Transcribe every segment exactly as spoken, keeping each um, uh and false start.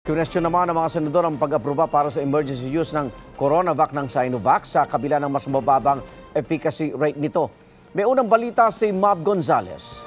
Kinwestiyon naman ng mga senador ang pag-aproba para sa emergency use ng CoronaVac ng Sinovac sa kabila ng mas mababang efficacy rate nito. May unang balita si Mab Gonzales.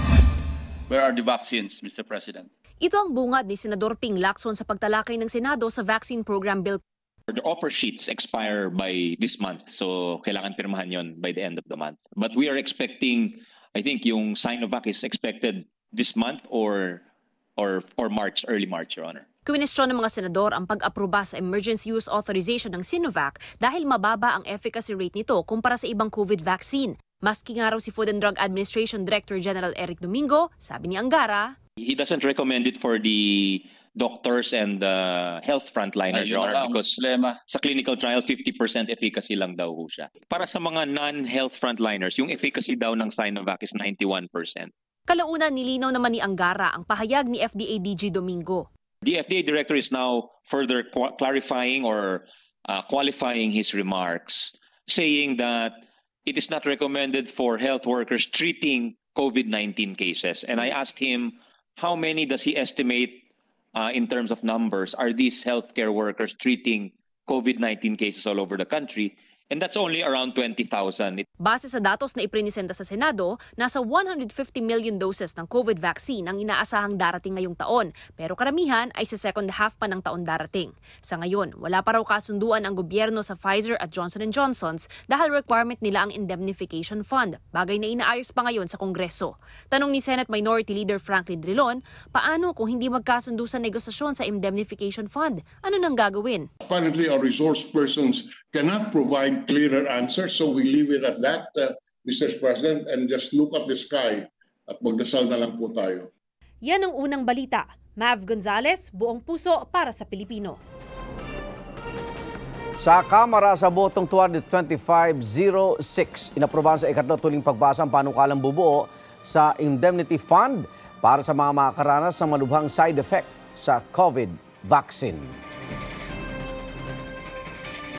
Where are the vaccines, Mister President? Ito ang bungad ni Senador Ping Lacson sa pagtalakay ng Senado sa vaccine program bill. The offer sheets expire by this month, so kailangan pirmahan yon by the end of the month. But we are expecting, I think yung Sinovac is expected this month or or or March, early March, Your Honor. Kwinestyon ng mga senador ang pag-aproba sa emergency use authorization ng Sinovac dahil mababa ang efficacy rate nito kumpara sa ibang COVID vaccine. Maski nga raw si Food and Drug Administration Director General Eric Domingo, sabi ni Angara, he doesn't recommend it for the doctors and the health frontliners, Ay, Your Honor, ang because problema. sa clinical trial, fifty percent efficacy lang daw ho siya. Para sa mga non-health frontliners, yung efficacy daw ng Sinovac is ninety-one percent. kalaunan nilinaw naman ni Angara ang pahayag ni F D A D G Domingo. The F D A director is now further qu- clarifying or uh, qualifying his remarks, saying that it is not recommended for health workers treating COVID nineteen cases. And I asked him, how many does he estimate uh, in terms of numbers are these healthcare workers treating COVID nineteen cases all over the country? And that's only around twenty thousand. Base sa datos na iprinisenta sa Senado, nasa one hundred fifty million doses ng COVID vaccine ang inaasahang darating ngayong taon, pero karamihan ay sa second half pa ng taon darating. Sa ngayon, wala pa raw kasunduan ang gobyerno sa Pfizer at Johnson and Johnson's dahil requirement nila ang indemnification fund, bagay na inaayos pa ngayon sa Kongreso. Tanong ni Senate Minority Leader Franklin Drilon, paano kung hindi magkasundo sa negosasyon sa indemnification fund? Ano nang gagawin? Apparently, our resource persons cannot provide clearer answers, so we leave it at that, uh, Mister President, and just look up the sky at magdasal na lang po tayo. Yan ang unang balita. Mav Gonzales, buong puso para sa Pilipino. Sa Kamara sa botong two twenty-five oh six, inaprobahan sa ikatlo tuling pagbasa ang panukalang bubuo sa indemnity fund para sa mga makakaranas ng malubhang side effect sa COVID vaccine.